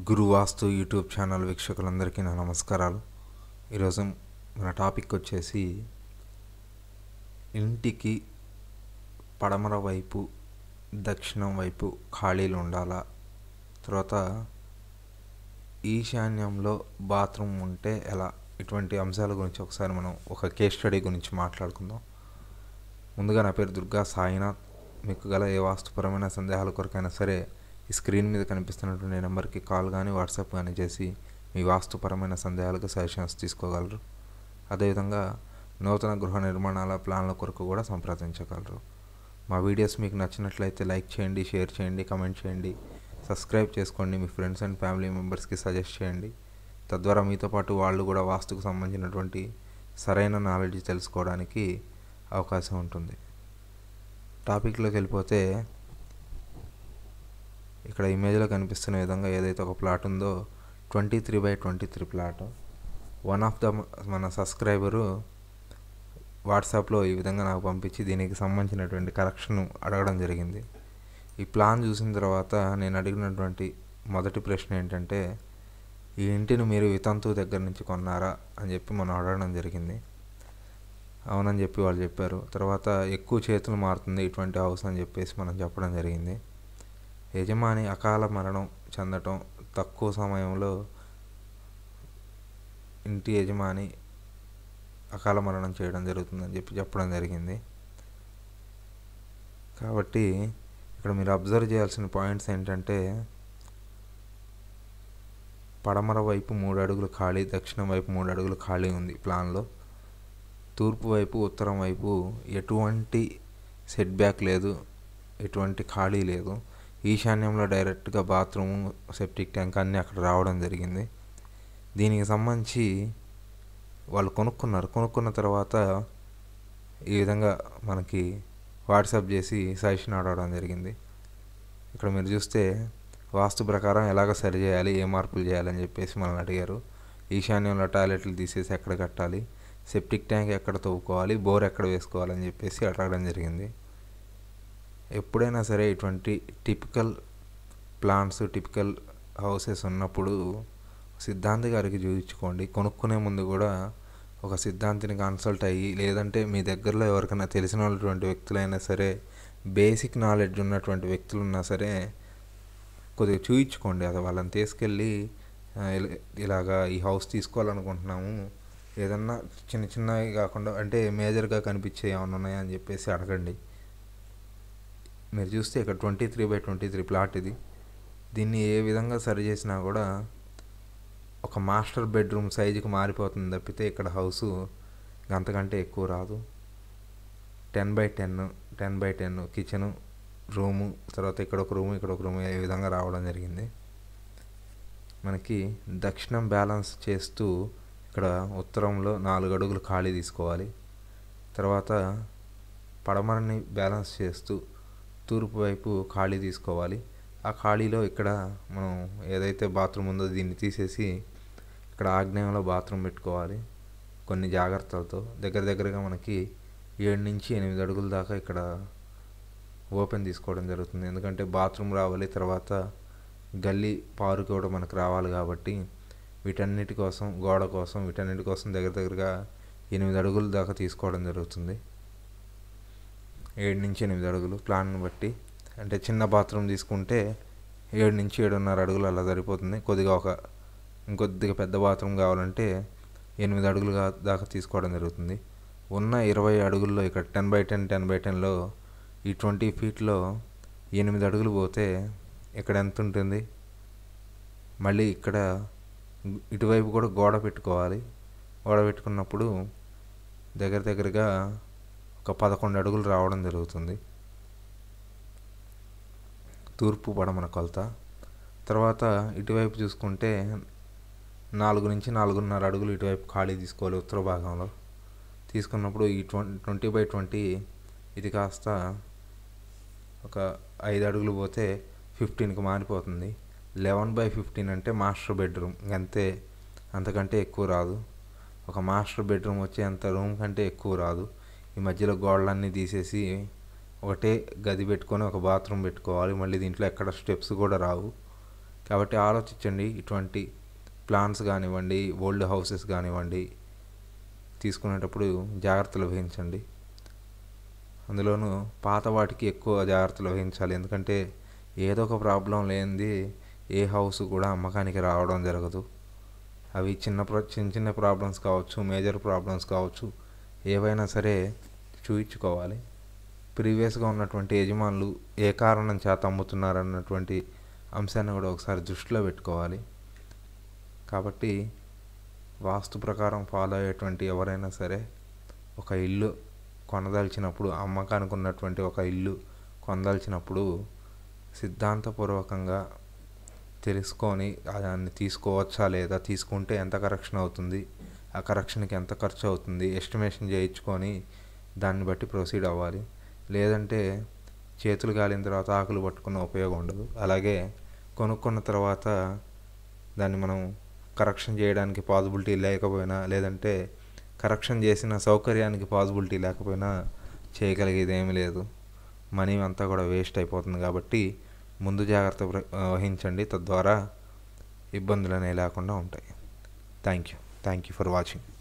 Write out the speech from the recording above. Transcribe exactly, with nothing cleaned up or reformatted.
గురువాస్తు YouTube channel వీక్షకులందరికీ నా నమస్కారాలు. ఈరోజు మన టాపిక్ వచ్చేసి ఇంటికి పడమర వైపు దక్షిణం వైపు ఖాళీలు ఉండాలా, తర్వాత ఈశాన్యంలో బాత్రూమ్ ఉంటే ఎలా, ఇటువంటి అంశాల గురించి ఒకసారి మనం ఒక కేస్ స్టడీ గురించి మాట్లాడుకుందాం. ముందుగా నా పేరు దుర్గా సాయినాథ్. మీకు గల ఏ వాస్తుపరమైన సందేహాల కొరకైనా సరే ఈ స్క్రీన్ మీద కనిపిస్తున్నటువంటి నెంబర్కి కాల్ కానీ వాట్సాప్ కానీ చేసి మీ వాస్తుపరమైన సందేహాలకు సజెషన్స్ తీసుకోగలరు. అదేవిధంగా నూతన గృహ నిర్మాణాల ప్లాన్ల కొరకు కూడా సంప్రదించగలరు. మా వీడియోస్ మీకు నచ్చినట్లయితే లైక్ చేయండి, షేర్ చేయండి, కమెంట్ చేయండి, సబ్స్క్రైబ్ చేసుకోండి, మీ ఫ్రెండ్స్ అండ్ ఫ్యామిలీ మెంబర్స్కి సజెస్ట్ చేయండి. తద్వారా మీతో పాటు వాళ్ళు కూడా వాస్తుకు సంబంధించినటువంటి సరైన నాలెడ్జ్ తెలుసుకోవడానికి అవకాశం ఉంటుంది. టాపిక్లోకి వెళ్ళిపోతే, ఇక్కడ ఇమేజ్లో కనిపిస్తున్న విధంగా ఏదైతే ఒక ప్లాట్ ఉందో twenty three by twenty three plot, one of the మన సబ్స్క్రైబరు వాట్సాప్లో ఈ విధంగా నాకు పంపించి దీనికి సంబంధించినటువంటి కరెక్షన్ అడగడం జరిగింది. ఈ ప్లాన్ చూసిన తర్వాత నేను అడిగినటువంటి మొదటి ప్రశ్న ఏంటంటే, ఈ ఇంటిని మీరు వితంతు దగ్గర నుంచి కొన్నారా అని చెప్పి మనం అడగడం జరిగింది. అవునని చెప్పి వాళ్ళు చెప్పారు. తర్వాత ఎక్కువ చేతులు మారుతుంది ఇటువంటి హౌస్ అని చెప్పేసి మనం చెప్పడం జరిగింది. యజమాని అకాల మరణం చెందటం, తక్కువ సమయంలో ఇంటి యజమాని అకాల మరణం చేయడం జరుగుతుందని చెప్పి చెప్పడం జరిగింది. కాబట్టి ఇక్కడ మీరు అబ్జర్వ్ చేయాల్సిన పాయింట్స్ ఏంటంటే, పడమర వైపు మూడు అడుగులు ఖాళీ, దక్షిణం వైపు మూడు అడుగులు ఖాళీ ఉంది ప్లాన్లో. తూర్పు వైపు ఉత్తరం వైపు ఎటువంటి సెట్ బ్యాక్ లేదు, ఎటువంటి ఖాళీ లేదు. ఈశాన్యంలో డైరెక్ట్గా బాత్రూము, సెప్టిక్ ట్యాంక్ అన్నీ అక్కడ రావడం జరిగింది. దీనికి సంబంధించి వాళ్ళు కొనుక్కున్నారు. కొనుక్కున్న తర్వాత ఈ విధంగా మనకి వాట్సాప్ చేసి సజెషన్ అడగడం జరిగింది. ఇక్కడ మీరు చూస్తే వాస్తు ప్రకారం ఎలాగ సరి చేయాలి, ఏ మార్పులు చేయాలని చెప్పేసి మనల్ని అడిగారు. ఈశాన్యంలో టాయిలెట్లు తీసేసి ఎక్కడ కట్టాలి, సెప్టిక్ ట్యాంక్ ఎక్కడ తవ్వుకోవాలి, బోర్ ఎక్కడ వేసుకోవాలని చెప్పేసి అడగడం జరిగింది. ఎప్పుడైనా సరే ఇటువంటి టిపికల్ ప్లాన్స్, టిపికల్ హౌసెస్ ఉన్నప్పుడు సిద్ధాంతి గారికి చూపించుకోండి. కొనుక్కునే ముందు కూడా ఒక సిద్ధాంతిని కన్సల్ట్ అయ్యి, లేదంటే మీ దగ్గరలో ఎవరికైనా తెలిసిన వాళ్ళటువంటి వ్యక్తులైనా సరే, బేసిక్ నాలెడ్జ్ ఉన్నటువంటి వ్యక్తులు ఉన్నా సరే కొద్దిగా చూయించుకోండి. అది వాళ్ళని తీసుకెళ్ళి ఇలాగా ఈ హౌస్ తీసుకోవాలనుకుంటున్నాము, ఏదన్నా చిన్న చిన్నవి కాకుండా అంటే మేజర్గా కనిపించే ఏమైనా ఉన్నాయా అని చెప్పేసి అడగండి. మీరు చూస్తే ఇక్కడ twenty three by twenty three plot ఇది. దీన్ని ఏ విధంగా సరి చేసినా కూడా ఒక మాస్టర్ బెడ్రూమ్ సైజుకి మారిపోతుంది తప్పితే ఇక్కడ హౌసు అంతకంటే ఎక్కువ రాదు. Ten by ten ten by ten kitchen, room, తర్వాత ఇక్కడ ఒక రూము, ఇక్కడ ఒక రూము, ఏ విధంగా రావడం జరిగింది. మనకి దక్షిణం బ్యాలెన్స్ చేస్తూ ఇక్కడ ఉత్తరంలో నాలుగు అడుగులు ఖాళీ తీసుకోవాలి. తర్వాత పడమరని బ్యాలెన్స్ చేస్తూ తూర్పు వైపు ఖాళీ తీసుకోవాలి. ఆ ఖాళీలో ఇక్కడ మనం ఏదైతే బాత్రూమ్ ఉందో దీన్ని తీసేసి ఇక్కడ ఆగ్నేయంలో బాత్రూమ్ పెట్టుకోవాలి. కొన్ని జాగ్రత్తలతో దగ్గర దగ్గరగా మనకి ఏడు నుంచి ఎనిమిది అడుగుల దాకా ఇక్కడ ఓపెన్ తీసుకోవడం జరుగుతుంది. ఎందుకంటే బాత్రూమ్ రావాలి, తర్వాత గల్లీ పారు కూడా మనకు రావాలి. కాబట్టి వీటన్నిటి కోసం, గోడ కోసం, వీటన్నిటి కోసం దగ్గర దగ్గరగా ఎనిమిది అడుగుల దాకా తీసుకోవడం జరుగుతుంది. ఏడు నుంచి ఎనిమిది అడుగులు ప్లాన్ను బట్టి. అంటే చిన్న బాత్రూమ్ తీసుకుంటే ఏడు నుంచి ఏడున్నర అడుగులు అలా సరిపోతుంది. కొద్దిగా ఒక ఇంకొద్దిగా పెద్ద బాత్రూమ్ కావాలంటే ఎనిమిది అడుగులు దాకా తీసుకోవడం జరుగుతుంది. ఉన్న ఇరవై అడుగుల్లో ఇక్కడ ten by ten ten by టెన్లో ఈ ట్వంటీ ఫీట్లో ఎనిమిది అడుగులు పోతే ఇక్కడ ఎంత ఉంటుంది? మళ్ళీ ఇక్కడ ఇటువైపు కూడా గోడ పెట్టుకోవాలి. గోడ పెట్టుకున్నప్పుడు దగ్గర దగ్గరగా ఒక పదకొండు అడుగులు రావడం జరుగుతుంది తూర్పు పడమర కొలత. తర్వాత ఇటువైపు చూసుకుంటే నాలుగు నుంచి నాలుగున్నర అడుగులు ఇటువైపు ఖాళీ తీసుకోవాలి ఉత్తర భాగంలో. తీసుకున్నప్పుడు ఈ ట్వంటీ ట్వంటీ బై ట్వంటీ ఇది కాస్త ఒక ఐదు అడుగులు పోతే ఫిఫ్టీన్కి మారిపోతుంది. లెవెన్ బై ఫిఫ్టీన్ అంటే మాస్టర్ బెడ్రూమ్, అంతే, అంతకంటే ఎక్కువ రాదు. ఒక మాస్టర్ బెడ్రూమ్ వచ్చే అంత రూమ్ కంటే ఎక్కువ రాదు. ఈ మధ్యలో గోడలన్నీ తీసేసి ఒకటే గది పెట్టుకొని ఒక బాత్రూమ్ పెట్టుకోవాలి. మళ్ళీ దీంట్లో ఎక్కడ స్టెప్స్ కూడా రావు. కాబట్టి ఆలోచించండి. ఇటువంటి ప్లాన్స్ కానివ్వండి, ఓల్డ్ హౌసెస్ కానివ్వండి తీసుకునేటప్పుడు జాగ్రత్తలు వహించండి. అందులోనూ పాత వాటికి ఎక్కువ జాగ్రత్తలు వహించాలి. ఎందుకంటే ఏదో ఒక ప్రాబ్లం లేనిది ఏ హౌస్ కూడా అమ్మకానికి రావడం జరగదు. అవి చిన్న ప్ర చిన్న చిన్న ప్రాబ్లమ్స్ కావచ్చు, మేజర్ ప్రాబ్లమ్స్ కావచ్చు, ఏవైనా సరే చూయించుకోవాలి. ప్రీవియస్గా ఉన్నటువంటి యజమానులు ఏ కారణం చేత అమ్ముతున్నారన్నటువంటి అంశాన్ని కూడా ఒకసారి దృష్టిలో పెట్టుకోవాలి. కాబట్టి వాస్తు ప్రకారం ఫాలో అయ్యేటువంటి ఎవరైనా సరే ఒక ఇల్లు కొనదలిచినప్పుడు, అమ్మకానికి ఉన్నటువంటి ఒక ఇల్లు కొనదలిచినప్పుడు సిద్ధాంతపూర్వకంగా తెలుసుకొని దాన్ని తీసుకోవచ్చా లేదా, తీసుకుంటే ఎంత కరెక్షన్ అవుతుంది, ఆ కరెక్షన్కి ఎంత ఖర్చు అవుతుంది ఎస్టిమేషన్ చేయించుకొని దాన్ని బట్టి ప్రొసీడ్ అవ్వాలి. లేదంటే చేతులు కాలిన తర్వాత ఆకులు పట్టుకున్న ఉపయోగం ఉండదు. అలాగే కొనుక్కున్న తర్వాత దాన్ని మనం కరెక్షన్ చేయడానికి పాసిబిలిటీ లేకపోయినా, లేదంటే కరెక్షన్ చేసిన సౌకర్యానికి పాసిబిలిటీ లేకపోయినా చేయగలిగేది ఏమీ లేదు. మనీ అంతా కూడా వేస్ట్ అయిపోతుంది. కాబట్టి ముందు జాగ్రత్త వహించండి, తద్వారా ఇబ్బందులు అనేవి లేకుండా ఉంటాయి. Thank you thank you for watching.